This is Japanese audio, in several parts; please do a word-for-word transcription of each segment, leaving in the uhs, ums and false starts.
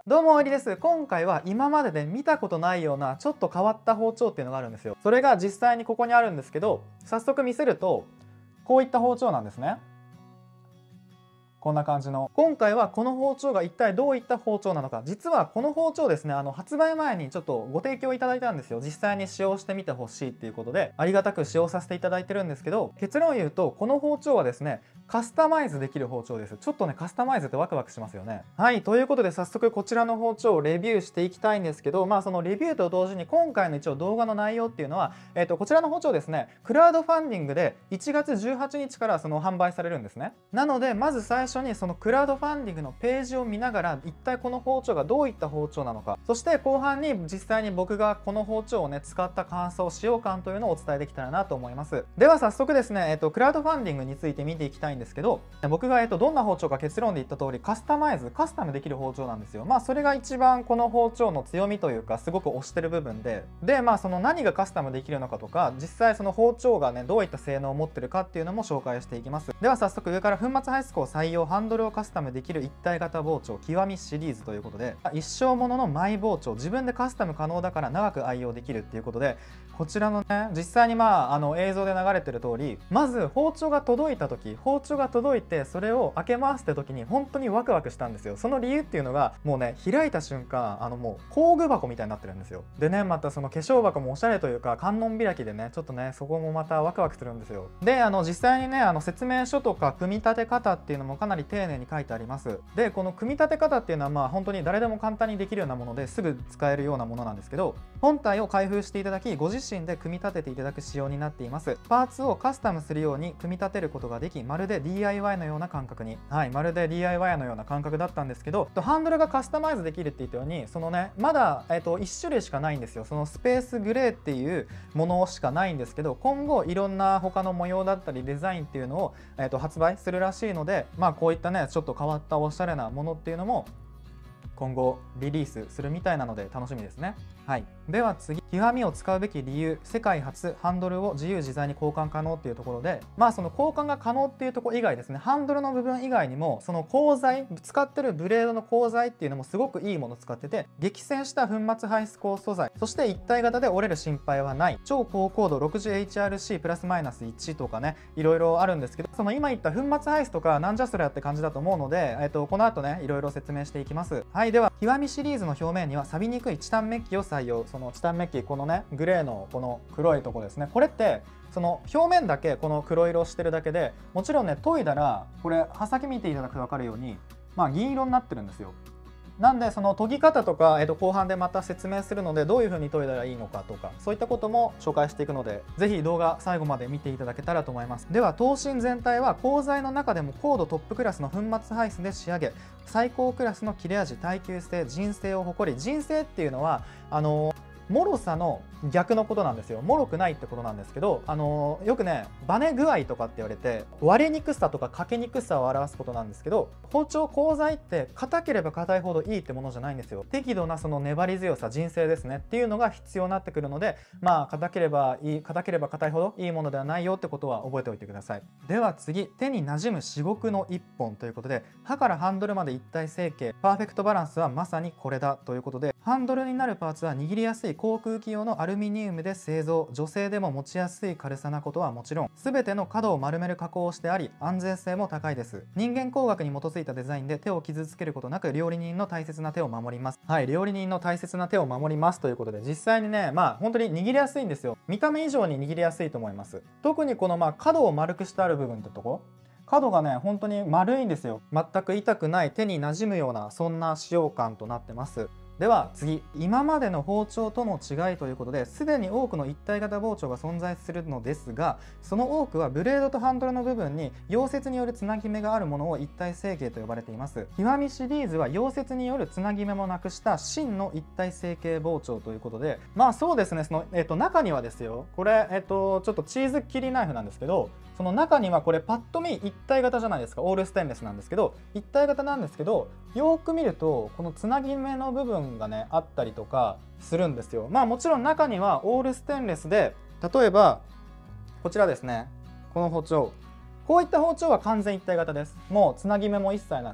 どうも、おいりです。今回は今までで見たことないようなちょっと変わった包丁っていうのがあるんですよ。それが実際にここにあるんですけど、早速見せるとこういった包丁なんですね。こんな感じの。今回はこの包丁が一体どういった包丁なのか。実はこの包丁ですね、あの発売前にちょっとご提供いただいたんですよ。実際に使用してみてほしいっていうことで、ありがたく使用させていただいてるんですけど、結論を言うとこの包丁はですね、カスタマイズできる包丁です。ちょっとね、カスタマイズってワクワクしますよね。はい、ということで早速こちらの包丁をレビューしていきたいんですけど、まあそのレビューと同時に今回の一応動画の内容っていうのは、えっとこちらの包丁ですね、クラウドファンディングでいちがつじゅうはちにちからその販売されるんですね。なのでまず最初にそのクラウドファンディングのページを見ながら、一体この包丁がどういった包丁なのか、そして後半に実際に僕がこの包丁をね使った感想、使用感というのをお伝えできたらなと思います。では早速ですね、えっとクラウドファンディングについて見ていきたいんですけど、僕が、えっと、どんな包丁か結論で言った通り、カスタマイズ、カスタムできる包丁なんですよ。まあそれが一番この包丁の強みというか、すごく推してる部分で、でまあその何がカスタムできるのかとか、実際その包丁がねどういった性能を持ってるかっていうのも紹介していきます。では早速上から粉末排出口採用、ハンドルをカスタムできる一体型包丁極みシリーズということで、一生もののマイ包丁、自分でカスタム可能だから長く愛用できるっていうことで、こちらのね実際にまああの映像で流れてる通り、まず包丁が届いた時、包丁が届いてそれを開けますって時に本当にワクワクしたんですよ。その理由っていうのが、もうね開いた瞬間あのもう工具箱みたいになってるんですよ。でね、またその化粧箱もおしゃれというか観音開きでね、ちょっとねそこもまたワクワクするんですよ。であの実際にねあの説明書とか組み立て方っていうのもかなり丁寧に書いてあります。でこの組み立て方っていうのはまあ本当に誰でも簡単にできるようなものですぐ使えるようなものなんですけど、本体を開封していただきご自身で組み立てていただく仕様になっています。パーツをカスタムするように組み立てることができ、まるで ディーアイワイ のような感覚に、はいまるで ディーアイワイ のような感覚だったんですけど、ハンドルがカスタマイズできるって言ったように、そのねまだ、えっと、いち種類しかないんですよ。そのスペースグレーっていうものしかないんですけど、今後いろんな他の模様だったりデザインっていうのを、えっと、発売するらしいので、まあこういったねちょっと変わったおしゃれなものっていうのも今後リリースするみたいなので楽しみですね。はい、では次、極みを使うべき理由、世界初ハンドルを自由自在に交換可能っていうところで、まあその交換が可能っていうところ以外ですね、ハンドルの部分以外にもその鋼材、使ってるブレードの鋼材っていうのもすごくいいものを使ってて、激戦した粉末排出口素材、そして一体型で折れる心配はない、超高高度 ろくじゅうエイチアールシー プラスマイナスいちとかね、いろいろあるんですけど、その今言った粉末排出とかなんじゃそりゃって感じだと思うので、えっと、この後ねいろいろ説明していきます。はい、では極みシリーズの表面には錆びにくいチタンメッキを採用。そのチタンメッキ、このねグレーのこの黒いとこですね、これってその表面だけこの黒色をしてるだけで、もちろんね研いだらこれ刃先見ていただくと分かるようにまあ銀色になってるんですよ。なんでその研ぎ方とか、えー、と後半でまた説明するので、どういう風に研いだらいいのかとかそういったことも紹介していくので、ぜひ動画最後まで見ていただけたらと思います。では刀身全体は鋼材の中でも高度トップクラスの粉末排出で仕上げ、最高クラスの切れ味、耐久性、迅性を誇り、迅性っていうのはあのー脆さの逆のことなんですよ。脆くないってことなんですけど、あのー、よくねバネ具合とかって言われて、割れにくさとか欠けにくさを表すことなんですけど、包丁鋼材って硬ければ硬いほどいいってものじゃないんですよ。適度なその粘り強さ、迅性ですねっていうのが必要になってくるので、まあ硬ければいい硬ければ硬いほどいいものではないよってことは覚えておいてください。では次、手に馴染む至極の一本ということで、刃からハンドルまで一体成形、パーフェクトバランスはまさにこれだということで、ハンドルになるパーツは握りやすい航空機用のアルミニウムで製造、女性でも持ちやすい軽さなことはもちろん、全ての角を丸める加工をしてあり、安全性も高いです。人間工学に基づいたデザインで手を傷つけることなく料理人の大切な手を守ります。はい、料理人の大切な手を守りますということで、実際にねまあ本当に握りやすいんですよ。見た目以上に握りやすいと思います。特にこのまあ角を丸くしてある部分ってとこ、角がね本当に丸いんですよ。全く痛くない、手に馴染むようなそんな使用感となってます。では次、今までの包丁との違いということで、すでに多くの一体型包丁が存在するのですが、その多くはブレードとハンドルの部分に溶接によるつなぎ目があるものを一体成形と呼ばれています。極みシリーズは溶接によるつなぎ目もなくした真の一体成形包丁ということで、まあそうですね、その、えっと、中にはですよ、これ、えっと、ちょっとチーズ切りナイフなんですけど、その中にはこれパッと見一体型じゃないですか。オールステンレスなんですけど、一体型なんですけど、よーく見るとこのつなぎ目の部分がねあったりとかするんですよ。まあもちろん中にはオールステンレスで、例えばこちらですね、この包丁、こういった包丁は完全一体型です。もうつなぎ目も一切なく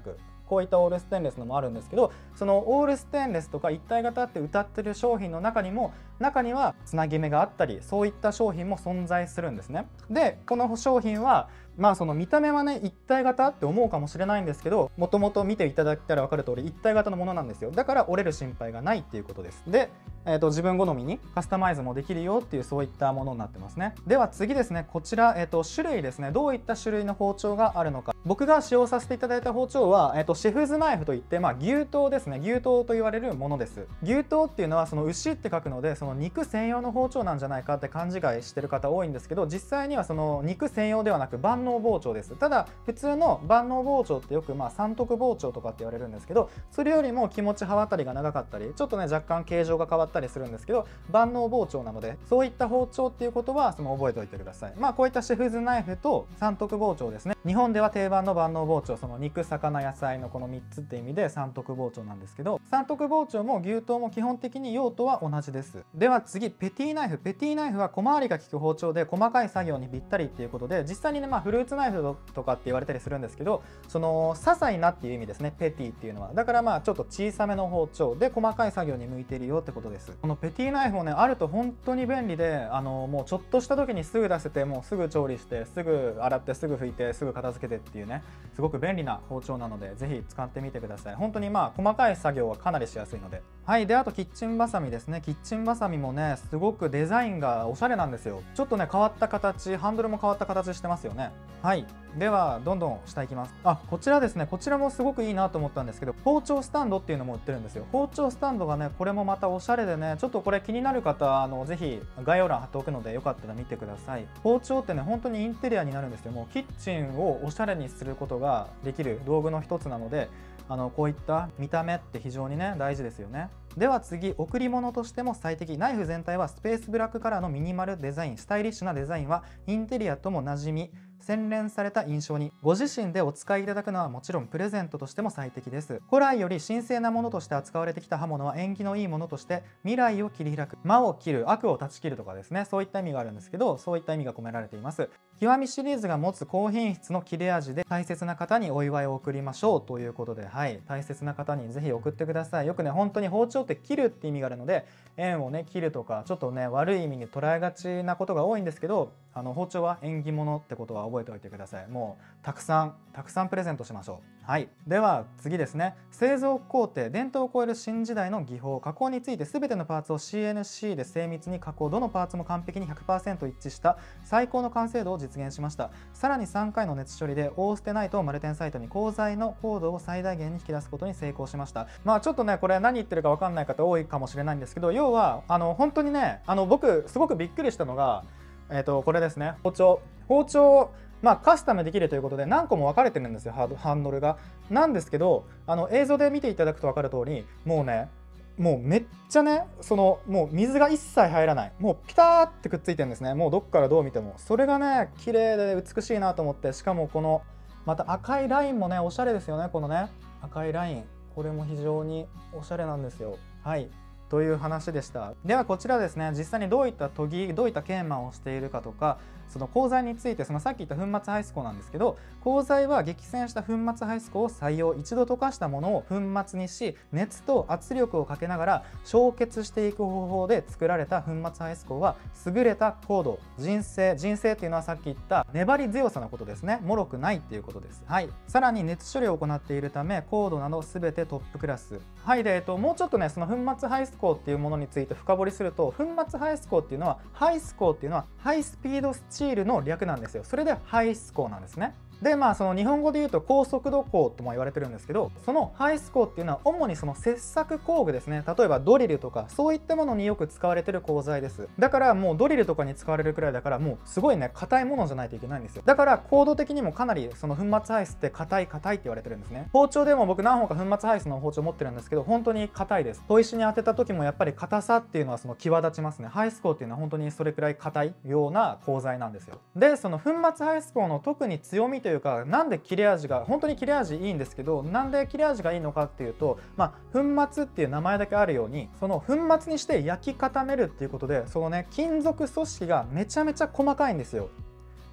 こういったオールステンレスのもあるんですけど、そのオールステンレスとか一体型って謳ってる商品の中にも中にはつなぎ目があったり、そういった商品も存在するんですね。でこの商品はまあその見た目はね一体型って思うかもしれないんですけど、もともと見ていただいたら分かる通り一体型のものなんですよ。だから折れる心配がないっていうことです。で、えー、と自分好みにカスタマイズもできるよっていうそういったものになってますね。では次ですね、こちら、えー、と種類ですね。どういった種類の包丁があるのか。僕が使用させていただいた包丁は、えー、とシェフズナイフといって、まあ、牛刀ですね。牛刀と言われるものです。牛刀っていうのはその牛って書くので、その肉専用の包丁なんじゃないかって勘違いしてる方多いんですけど、実際にはその肉専用ではなく万能包丁です。ただ普通の万能包丁ってよくまあ三徳包丁とかって言われるんですけど、それよりも気持ち刃渡りが長かったり、ちょっとね若干形状が変わったりするんですけど、万能包丁なので、そういった包丁っていうことはその覚えておいてください。まあこういったシェフズナイフと三徳包丁ですね。日本では定番の万能包丁、その肉魚野菜のこのみっつって意味で三徳包丁なんですけど、三徳包丁も牛刀も基本的に用途は同じです。では次、ペティナイフ。ペティナイフは小回りが利く包丁で細かい作業にぴったりっていうことで、実際にね、まあ、フルーツナイフとかって言われたりするんですけど、その些細なっていう意味ですね、ペティっていうのは。だからまあちょっと小さめの包丁で細かい作業に向いているよってことです。このペティナイフもねあると本当に便利で、あのもうちょっとした時にすぐ出せて、もうすぐ調理してすぐ洗ってすぐ拭いてすぐ片付けてっていうね、すごく便利な包丁なのでぜひ使ってみてください。本当にまあ細かい作業はかなりしやすいので。はい。であとキッチンバサミですね。キッチンバサミもねすごくデザインがおしゃれなんですよ。ちょっとね変わった形、ハンドルも変わった形してますよね。はい。ではどんどん下いきます。あ、こちらですね。こちらもすごくいいなと思ったんですけど、包丁スタンドっていうのも売ってるんですよ。包丁スタンドがね、これもまたおしゃれでね、ちょっとこれ気になる方、あのぜひ概要欄貼っておくのでよかったら見てください。包丁ってね、本当にインテリアになるんですよ。もうキッチンをおしゃれにすることができる道具の一つなので、あのこういった見た目って非常にね大事ですよね。では次、贈り物としても最適。ナイフ全体はスペースブラックカラーのミニマルデザイン。スタイリッシュなデザインはインテリアとも馴染み、洗練された印象に。ご自身でお使いいただくのはもちろんプレゼントとしても最適です。古来より神聖なものとして扱われてきた刃物は縁起のいいものとして未来を切り開く、魔を切る、悪を断ち切るとかですね、そういった意味があるんですけど、そういった意味が込められています。極みシリーズが持つ高品質の切れ味で大切な方にお祝いを贈りましょうということで、はい、大切な方にぜひ送ってください。よくね本当に包丁って切るって意味があるので、縁をね切るとかちょっとね悪い意味に捉えがちなことが多いんですけど、あの包丁は縁起物ってことは覚えておいてください。もうたくさんたくさんプレゼントしましょう。はい。では次ですね。製造工程、伝統を超える新時代の技法、加工について全てのパーツを シーエヌシー で精密に加工、どのパーツも完璧に ひゃくパーセント 一致した最高の完成度を実現しました。さらにさんかいの熱処理でオーステナイトをマルテンサイトに鋼材の高度を最大限に引き出すことに成功しました。まあちょっとねこれ何言ってるか分かんない方多いかもしれないんですけど、要はあの本当にね、あの僕すごくびっくりしたのが、えーとこれですね。包丁包丁まあカスタムできるということで何個も分かれてるんですよ、ハンドルが。なんですけど、あの映像で見ていただくと分かる通り、もうねもうめっちゃね、そのもう水が一切入らない、もうピターってくっついてるんですね。もうどっからどう見てもそれがね綺麗で美しいなと思って、しかもこのまた赤いラインもねおしゃれですよね。このね赤いライン、これも非常におしゃれなんですよ。はいという話でした。ではこちらですね、実際にどういった研ぎ、どういった研磨をしているかとか、その鋼材について、そのさっき言った粉末排出鋼なんですけど、鋼材は激栓した粉末排出鋼を採用、一度溶かしたものを粉末にし、熱と圧力をかけながら焼結していく方法で作られた粉末排出鋼は優れた硬度、迅性、迅性っていうのはさっき言った粘り強さのことですね。脆くないっていうことです。はい。さらに熱処理を行っているため高度など全てトップクラス。はい。で、えっと、もうちょっとねその粉末排出鋼っていうものについて深掘りすると、粉末排出鋼っていうのは、排出鋼っていうのはハイスピードスチールの略なんですよ。それで排出鋼なんですね。でまあその日本語で言うと高速度鋼とも言われてるんですけど、その排出鋼っていうのは主にその切削工具ですね。例えばドリルとかそういったものによく使われてる鋼材です。だからもうドリルとかに使われるくらいだから、もうすごいね硬いものじゃないといけないんですよ。だから高度的にもかなりその粉末排出って硬い硬いって言われてるんですね。包丁でも僕何本か粉末排出の包丁持ってるんですけど、本当に硬いです。砥石に当てた時もやっぱり硬さっていうのはその際立ちますね。排出鋼っていうのは本当にそれくらい硬いような鋼材なんですよ。でその粉末排出鋼の特に強みというか、なんで切れ味が本当に切れ味いいんですけど、なんで切れ味がいいのかっていうと、まあ粉末っていう名前だけあるように、その粉末にして焼き固めるっていうことで、そのね金属組織がめちゃめちゃ細かいんですよ。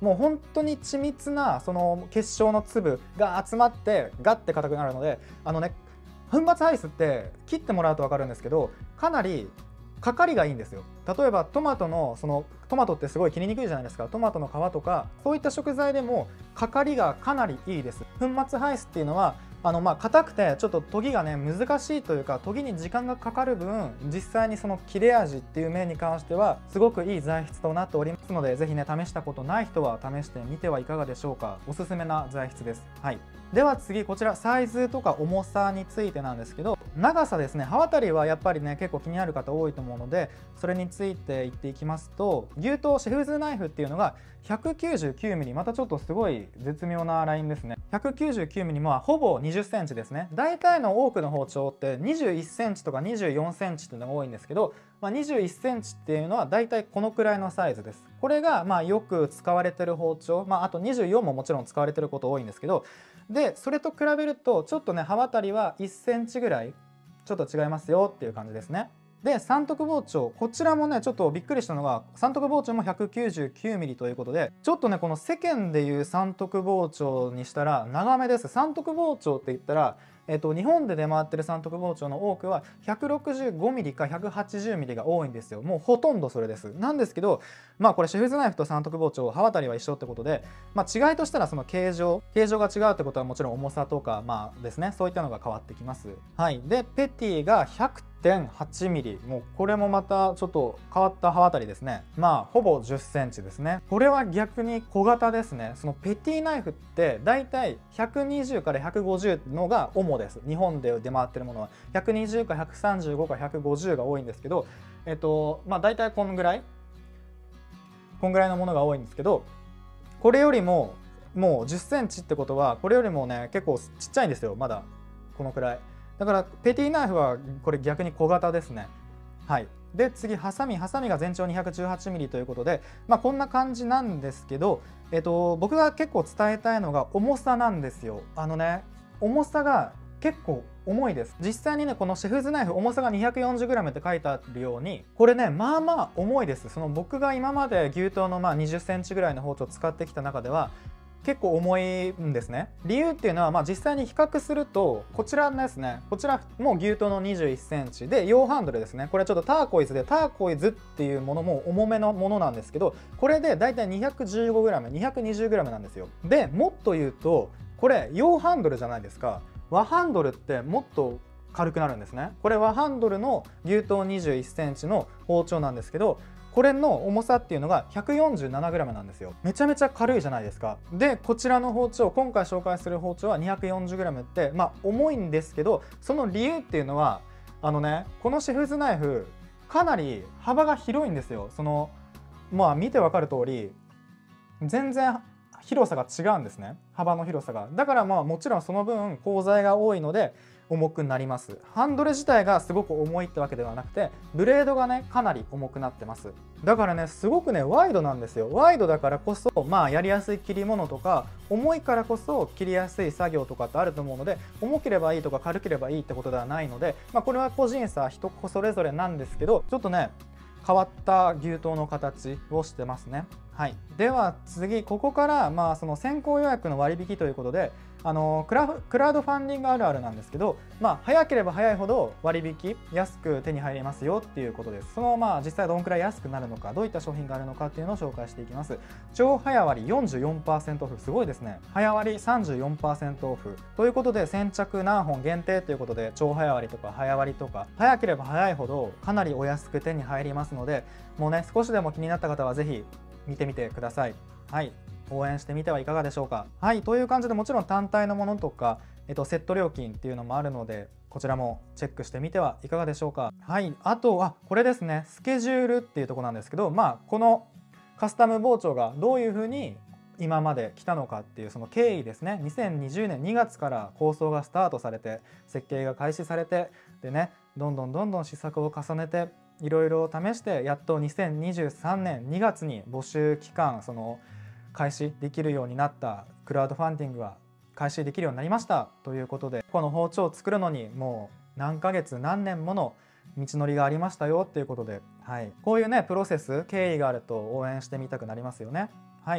もう本当に緻密なその結晶の粒が集まってガッて硬くなるので、あのね粉末アイスって切ってもらうと分かるんですけど、かなりかかりがいいんですよ。例えばトマトのそのトマトってすごい切りにくいじゃないですか。トマトの皮とかそういった食材でもかかりがかなりいいです。粉末アイスっていうのはあのまあ硬くてちょっと研ぎがね難しいというか、研ぎに時間がかかる分、実際にその切れ味っていう面に関してはすごくいい材質となっておりますので、是非ね試したことない人は試してみてはいかがでしょうか。おすすめな材質です。はい。では次、こちらサイズとか重さについてなんですけど、長さですね。刃渡りはやっぱりね結構気になる方多いと思うので、それについて言っていきますと、牛刀シェフズナイフっていうのが ひゃくきゅうじゅうきゅうミリ、またちょっとすごい絶妙なラインですね。ひゃくきゅうじゅうきゅうミリもほぼにじゅっセンチですね。大体の多くの包丁ってにじゅういっセンチとかにじゅうよんセンチっていうのが多いんですけど、まあ、にじゅういっセンチっていうのは大体このくらいのサイズです。これがまあよく使われてる包丁、まあ、あとにじゅうよんももちろん使われてること多いんですけど、でそれと比べるとちょっとね刃渡りはいっセンチぐらいちょっと違いますよっていう感じですね。で三徳包丁、こちらもねちょっとびっくりしたのが、三徳包丁も ひゃくきゅうじゅうきゅうミリ ということで、ちょっとねこの世間でいう三徳包丁にしたら長めです。三徳包丁って言ったら、えっと、日本で出回ってる三徳包丁の多くは ひゃくろくじゅうごミリ か ひゃくはちじゅうミリ が多いんですよ。もうほとんどそれです。なんですけど、まあこれシェフズナイフと三徳包丁刃渡りは一緒ってことで、まあ、違いとしたらその形状形状が違うってことはもちろん重さとかまあですね、そういったのが変わってきます。はい。でペティが ひゃくてんはちミリ、もうこれもまたちょっと変わった刃渡りですね。まあほぼじゅっセンチですね。これは逆に小型ですね。そのペティナイフってだいたいひゃくにじゅうからひゃくごじゅうのが主です。日本で出回ってるものはひゃくにじゅうかひゃくさんじゅうごかひゃくごじゅうが多いんですけど、えっとまあ大体こんぐらいこんぐらいのものが多いんですけど、これよりももうじゅっセンチってことはこれよりもね結構ちっちゃいんですよ。まだこのくらいだからペティナイフはこれ逆に小型ですね。はい。で次ハサミ、ハサミが全長 にひゃくじゅうはちミリ ということで、まあこんな感じなんですけど、えっと僕が結構伝えたいのが重さなんですよ。あのね重さが結構重いです。実際にねこのシェフズナイフ重さが にひゃくよんじゅうグラム って書いてあるように、これねまあまあ重いです。その僕が今まで牛刀のまあにじゅっセンチぐらいの包丁を使ってきた中では結構重いんですね。理由っていうのは、まあ、実際に比較するとこちらですね、こちらも牛刀のにじゅういっセンチで洋ハンドルですね。これちょっとターコイズで、ターコイズっていうものも重めのものなんですけど、これでだいたい にひゃくじゅうごグラム、にひゃくにじゅうグラム なんですよ。でもっと言うとこれ洋ハンドルじゃないですか。和ハンドルってもっと軽くなるんですね。これ和ハンドルの牛刀にじゅういっセンチの包丁なんですけど、これの重さっていうのが ひゃくよんじゅうななグラム なんですよ。めちゃめちゃ軽いじゃないですか。でこちらの包丁、今回紹介する包丁は にひゃくよんじゅうグラム ってまあ重いんですけど、その理由っていうのはあのねこのシェフズナイフかなり幅が広いんですよ。そのまあ見てわかる通り全然広さが違うんですね、幅の広さが。だからまあもちろんその分鋼材が多いので重くなります。ハンドル自体がすごく重いってわけではなくて、ブレードがねかなり重くなってます。だからねすごくねワイドなんですよ。ワイドだからこそまあやりやすい切り物とか、重いからこそ切りやすい作業とかってあると思うので、重ければいいとか軽ければいいってことではないので、まあこれは個人差人それぞれなんですけど、ちょっとね変わった牛刀の形をしてますね。はい、では次、ここからまあその先行予約の割引ということで、あのクラクラウドファンディングあるあるなんですけど、まあ、早ければ早いほど割引安く手に入りますよっていうことです。そのまあ実際どんくらい安くなるのか、どういった商品があるのかっていうのを紹介していきます。超早割 よんじゅうよんパーセント オフ、すごいですね。早割 さんじゅうよんパーセント オフということで、先着何本限定ということで超早割とか早割とか、早ければ早いほどかなりお安く手に入りますので、もうね少しでも気になった方は是非見てみてください。はい、応援してみてはいかがでしょうか。はい、という感じで、もちろん単体のものとか、えっと、セット料金っていうのもあるので、こちらもチェックしてみてはいかがでしょうか。はい、あとはこれですね、スケジュールっていうところなんですけど、まあこのカスタム包丁がどういうふうに今まで来たのかっていうその経緯ですね。にせんにじゅうねんにがつから構想がスタートされて、設計が開始されて、でねどんどんどんどん試作を重ねていろいろ試して、やっとにせんにじゅうさんねんにがつに募集期間その開始できるようになった、クラウドファンディングが開始できるようになりましたということで、この包丁を作るのにもう何ヶ月何年もの道のりがありましたよっていうことで、はい、こういうねプロセス経緯があると応援してみたくなりますよね。はい、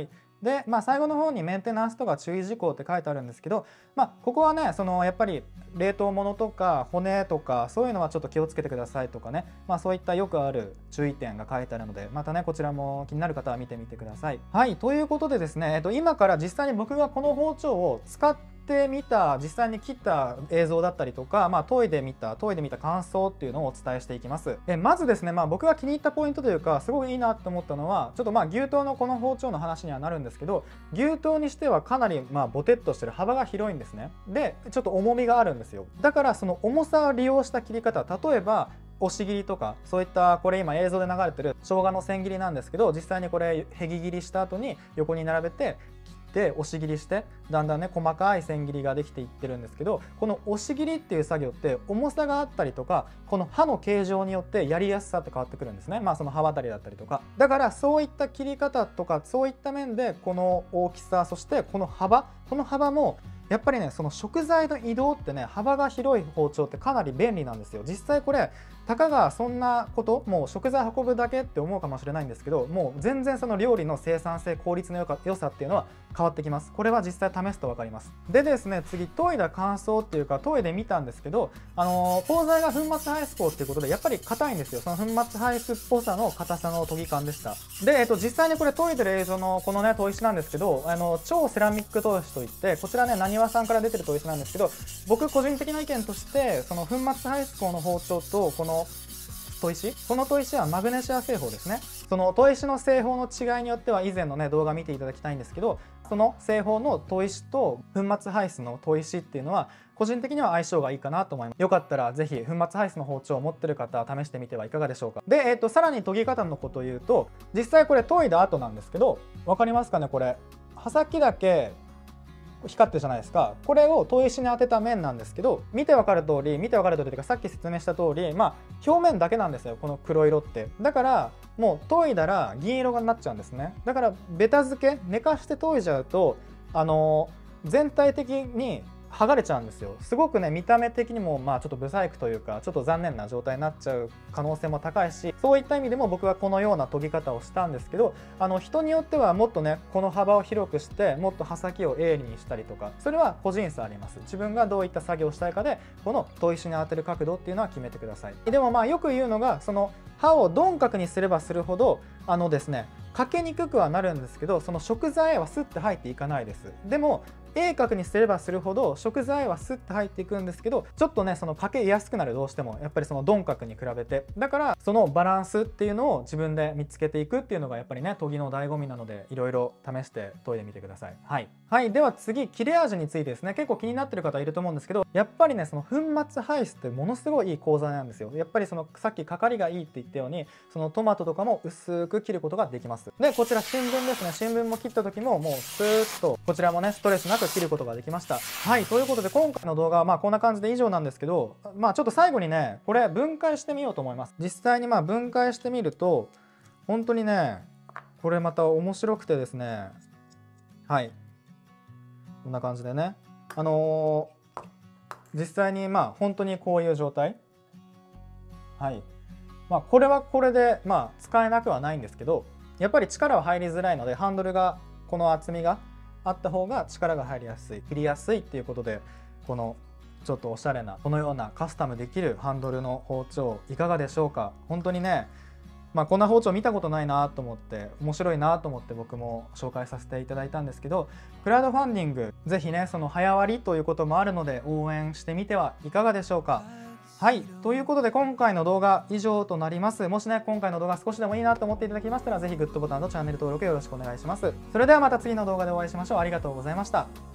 で、まあ、最後の方にメンテナンスとか注意事項って書いてあるんですけど、まあ、ここはねそのやっぱり冷凍物とか骨とかそういうのはちょっと気をつけてくださいとかね、まあ、そういったよくある注意点が書いてあるので、またねこちらも気になる方は見てみてください。はいということでですね、えっと、今から実際に僕がこの包丁を使ってで見た実際に切った映像だったりとか、まあ、研いでみた研いでみた感想っていうのをお伝えしていきます。えまずですね、まあ、僕が気に入ったポイントというかすごいいいなと思ったのは、ちょっとまあ牛刀のこの包丁の話にはなるんですけど、牛刀にしてはかなりまあボテッとしてる、幅が広いんですね。でちょっと重みがあるんですよ。だからその重さを利用した切り方、例えば押し切りとかそういった、これ今映像で流れてる生姜の千切りなんですけど、実際にこれへぎ切りした後に横に並べてで押し切りしてだんだんね細かい千切りができていってるんですけど、この押し切りっていう作業って重さがあったりとか、この刃の形状によってやりやすさって変わってくるんですね。まあその刃渡りだったりとか、だからそういった切り方とかそういった面でこの大きさ、そしてこの幅この幅もやっぱりねその食材の移動ってね幅が広い包丁ってかなり便利なんですよ。実際これたかがそんなこと、もう食材運ぶだけって思うかもしれないんですけど、もう全然その料理の生産性効率の良さっていうのは変わってきます。これは実際試すと分かります。でですね、次研いだ感想っていうか研いでみたんですけど、あのー、鋼材が粉末ハイス鋼っていうことでやっぱり硬いんですよ。その粉末ハイスっぽさの硬さの研ぎ感でした。で、えっと、実際にこれ研いでる映像のこのね砥石なんですけど、あの超セラミック砥石といって、こちらねなにわさんから出てる砥石なんですけど、僕個人的な意見としてその粉末ハイス鋼の包丁とこの砥石、この砥石はマグネシア製法ですね。その砥石の製法の違いによっては以前のね動画見ていただきたいんですけど、その製法の砥石と粉末ハイスの砥石っていうのは個人的には相性がいいかなと思います。よかったらぜひ粉末ハイスの包丁を持ってる方試してみてはいかがでしょうか。で、えー、とさらに研ぎ方のことを言うと、実際これ研いだ後なんですけど、分かりますかね、これ刃先だけ光ってるじゃないですか。これを砥石に当てた面なんですけど、見てわかる通り見てわかる通りというか、さっき説明した通り、まあ表面だけなんですよこの黒色って。だからもう研いだら銀色になっちゃうんですね。だからベタ付け寝かして研いじゃうと、あのー、全体的に剥がれちゃうんですよ。すごくね見た目的にもまあちょっとブサイクというか、ちょっと残念な状態になっちゃう可能性も高いし、そういった意味でも僕はこのような研ぎ方をしたんですけど、あの人によってはもっとねこの幅を広くしてもっと刃先を鋭利にしたりとか、それは個人差あります。自分がどういった作業をしたいかでこの砥石に当てる角度っていうのは決めてください。でもまあよく言うのが、その刃を鈍角にすればするほどあのですねかけにくくはなるんですけど、その食材はスッて入っていかないです。でも鋭角にすればするほど食材はスッて入っていくんですけど、ちょっとねそのかけやすくなる、どうしてもやっぱりその鈍角に比べて。だからそのバランスっていうのを自分で見つけていくっていうのがやっぱりね研ぎの醍醐味なので、いろいろ試して研いでみてください。はい、はい、では次切れ味についてですね。結構気になってる方いると思うんですけど、やっぱりねその粉末ハイスってものすごいいい鋼材なんですよ。やっぱりそのさっきかかりがいいって言ったように、そのトマトとかも薄く切ることができます。でこちら新聞ですね。新聞も切った時ももうスーッとこちらもねストレスなく切ることができました。はい、ということで今回の動画はまあこんな感じで以上なんですけど、まあちょっと最後にねこれ分解してみようと思います。実際にまあ分解してみると本当にねこれまた面白くてですね、はい、こんな感じでね、あのー、実際にまあ本当にこういう状態、はい、まあこれはこれでまあ使えなくはないんですけど、やっぱり力は入りづらいので、ハンドルがこの厚みがあった方が力が入りやすい、切りやすいっていうことで、このちょっとおしゃれなこのようなカスタムできるハンドルの包丁いかがでしょうか。本当にね、まあ、こんな包丁見たことないなと思って、面白いなと思って僕も紹介させていただいたんですけど、クラウドファンディングぜひねその早割りということもあるので応援してみてはいかがでしょうか。はい、ということで今回の動画以上となります。もしね今回の動画少しでもいいなと思っていただけましたら、ぜひグッドボタンとチャンネル登録よろしくお願いします。それではまた次の動画でお会いしましょう。ありがとうございました。